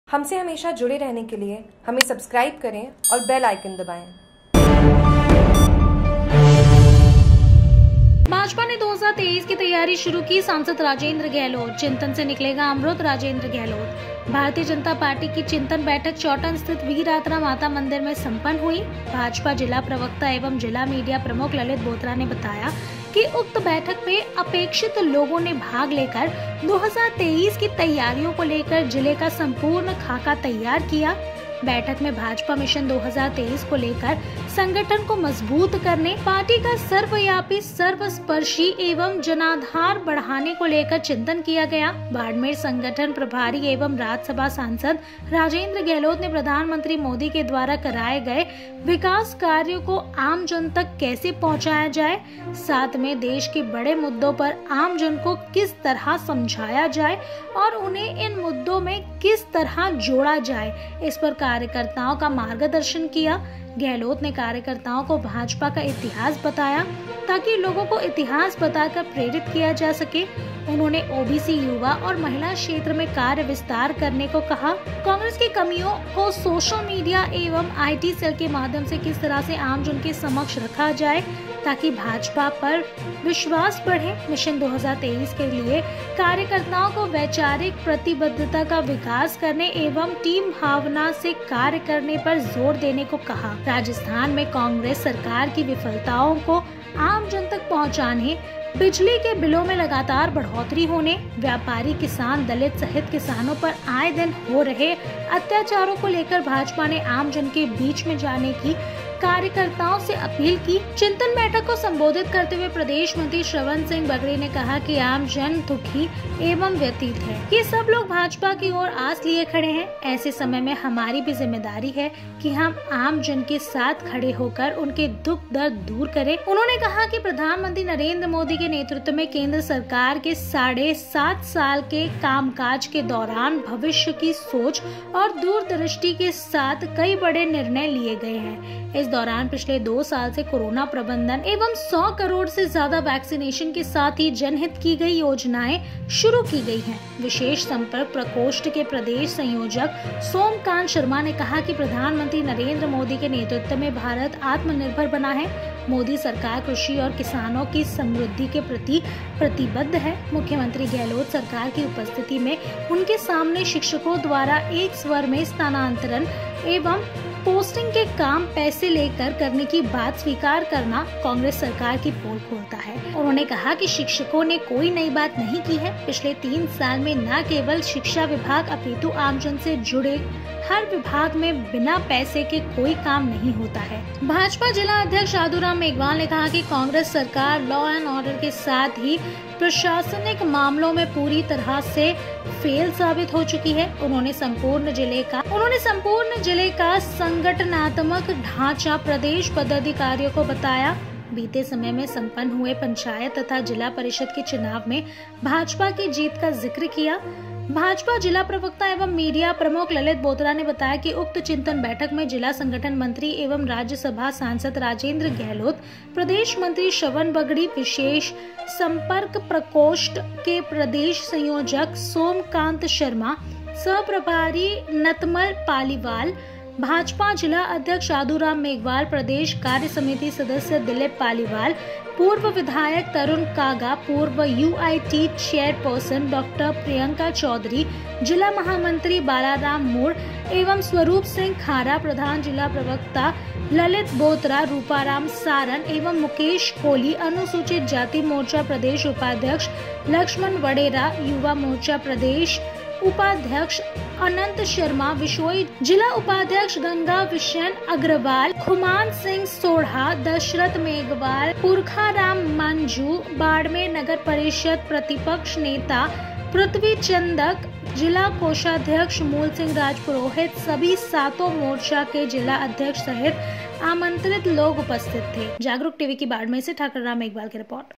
हमसे हमेशा जुड़े रहने के लिए हमें सब्सक्राइब करें और बेल आइकन दबाएं। भाजपा ने 2023 की तैयारी शुरू की। सांसद राजेंद्र गहलोत, चिंतन से निकलेगा अमृत। राजेंद्र गहलोत। भारतीय जनता पार्टी की चिंतन बैठक चौटन स्थित वीर आत्रा माता मंदिर में संपन्न हुई। भाजपा जिला प्रवक्ता एवं जिला मीडिया प्रमुख ललित बोत्रा ने बताया कि उक्त बैठक में अपेक्षित लोगों ने भाग लेकर 2023 की तैयारियों को लेकर जिले का संपूर्ण खाका तैयार किया। बैठक में भाजपा मिशन 2023 को लेकर संगठन को मजबूत करने, पार्टी का सर्वव्यापी, सर्वस्पर्शी एवं जनाधार बढ़ाने को लेकर चिंतन किया गया। बाड़मेर संगठन प्रभारी एवं राज्यसभा सांसद राजेंद्र गहलोत ने प्रधानमंत्री मोदी के द्वारा कराए गए विकास कार्यों को आम जन तक कैसे पहुंचाया जाए, साथ में देश के बड़े मुद्दों पर आम जन को किस तरह समझाया जाए और उन्हें इन मुद्दों में किस तरह जोड़ा जाए, इस पर कार्यकर्ताओं का मार्गदर्शन किया। गहलोत ने कार्यकर्ताओं को भाजपा का इतिहास बताया ताकि लोगों को इतिहास बताकर प्रेरित किया जा सके। उन्होंने ओबीसी, युवा और महिला क्षेत्र में कार्य विस्तार करने को कहा। कांग्रेस की कमियों को सोशल मीडिया एवं आईटी सेल के माध्यम से किस तरह से आम जन के समक्ष रखा जाए ताकि भाजपा पर विश्वास बढ़े। मिशन 2023 के लिए कार्यकर्ताओं को वैचारिक प्रतिबद्धता का विकास करने एवं टीम भावना से कार्य करने पर जोर देने को कहा। राजस्थान में कांग्रेस सरकार की विफलताओं को आम जन तक पहुंचाने, बिजली के बिलों में लगातार बढ़ोतरी होने, व्यापारी, किसान, दलित सहित किसानों पर आए दिन हो रहे अत्याचारों को लेकर भाजपा ने आम जन के बीच में जाने की कार्यकर्ताओं से अपील की। चिंतन बैठक को संबोधित करते हुए प्रदेश मंत्री श्रवण सिंह बगड़ी ने कहा कि आम जन दुखी एवं व्यतीत है। ये सब लोग भाजपा की ओर आस लिए खड़े हैं। ऐसे समय में हमारी भी जिम्मेदारी है कि हम आम जन के साथ खड़े होकर उनके दुख दर्द दूर करें। उन्होंने कहा कि प्रधानमंत्री नरेंद्र मोदी के नेतृत्व में केंद्र सरकार के 7.5 साल के कामकाज के दौरान भविष्य की सोच और दूरदृष्टि के साथ कई बड़े निर्णय लिए गए हैं। इस दौरान पिछले 2 साल से कोरोना प्रबंधन एवं 100 करोड़ से ज्यादा वैक्सीनेशन के साथ ही जनहित की गई योजनाएं शुरू की गई हैं। विशेष संपर्क प्रकोष्ठ के प्रदेश संयोजक सोमकांत शर्मा ने कहा कि प्रधानमंत्री नरेंद्र मोदी के नेतृत्व में भारत आत्मनिर्भर बना है। मोदी सरकार कृषि और किसानों की समृद्धि के प्रति प्रतिबद्ध है। मुख्यमंत्री गहलोत सरकार की उपस्थिति में उनके सामने शिक्षकों द्वारा एक स्वर में स्थानांतरण एवं पोस्टिंग के काम पैसे लेकर करने की बात स्वीकार करना कांग्रेस सरकार की पोल खोलता है। उन्होंने कहा कि शिक्षकों ने कोई नई बात नहीं की है। पिछले 3 साल में न केवल शिक्षा विभाग अपितु आमजन से जुड़े हर विभाग में बिना पैसे के कोई काम नहीं होता है। भाजपा जिला अध्यक्ष साधुराम मेघवाल ने कहा कि कांग्रेस सरकार लॉ एंड ऑर्डर के साथ ही प्रशासनिक मामलों में पूरी तरह से फेल साबित हो चुकी है। उन्होंने संपूर्ण जिले का संगठनात्मक ढांचा प्रदेश पदाधिकारियों को बताया। बीते समय में संपन्न हुए पंचायत तथा जिला परिषद के चुनाव में भाजपा की जीत का जिक्र किया। भाजपा जिला प्रवक्ता एवं मीडिया प्रमुख ललित बोत्रा ने बताया कि उक्त चिंतन बैठक में जिला संगठन मंत्री एवं राज्यसभा सांसद राजेंद्र गहलोत, प्रदेश मंत्री श्रवण बगड़ी, विशेष संपर्क प्रकोष्ठ के प्रदेश संयोजक सोमकांत शर्मा, सह प्रभारी नतमल पालीवाल, भाजपा जिला अध्यक्ष साधुराम मेघवाल, प्रदेश कार्य समिति सदस्य दिलीप पालीवाल, पूर्व विधायक तरुण कागा, पूर्व UIT chairperson doctor Priyanka Chaudhary, जिला महामंत्री बालाराम मोड़ एवं स्वरूप सिंह खारा, प्रधान जिला प्रवक्ता ललित बोत्रा, रूपाराम सारन एवं मुकेश कोहली, अनुसूचित जाति मोर्चा प्रदेश उपाध्यक्ष लक्ष्मण वडेरा, युवा मोर्चा प्रदेश उपाध्यक्ष अनंत शर्मा, विशोई जिला उपाध्यक्ष गंगा विशन अग्रवाल, खुमान सिंह सोढ़ा, दशरथ मेघवाल, पुरखाराम मंजू, बाड़मेर नगर परिषद प्रतिपक्ष नेता पृथ्वी चंदक, जिला कोषाध्यक्ष मूल सिंह राजपुरोहित, सभी 7 मोर्चा के जिला अध्यक्ष सहित आमंत्रित लोग उपस्थित थे। जागरूक टीवी की बाड़मेर से ठाकुर राम मेघवाल की रिपोर्ट।